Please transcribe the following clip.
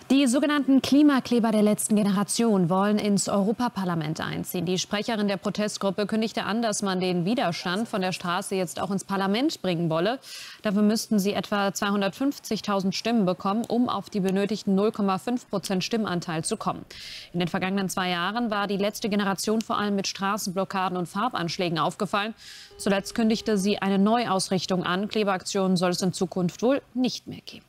Die sogenannten Klimakleber der letzten Generation wollen ins Europaparlament einziehen. Die Sprecherin der Protestgruppe kündigte an, dass man den Widerstand von der Straße jetzt auch ins Parlament bringen wolle. Dafür müssten sie etwa 250.000 Stimmen bekommen, um auf die benötigten 0,5% Stimmanteil zu kommen. In den vergangenen 2 Jahren war die letzte Generation vor allem mit Straßenblockaden und Farbanschlägen aufgefallen. Zuletzt kündigte sie eine Neuausrichtung an. Kleberaktionen soll es in Zukunft wohl nicht mehr geben.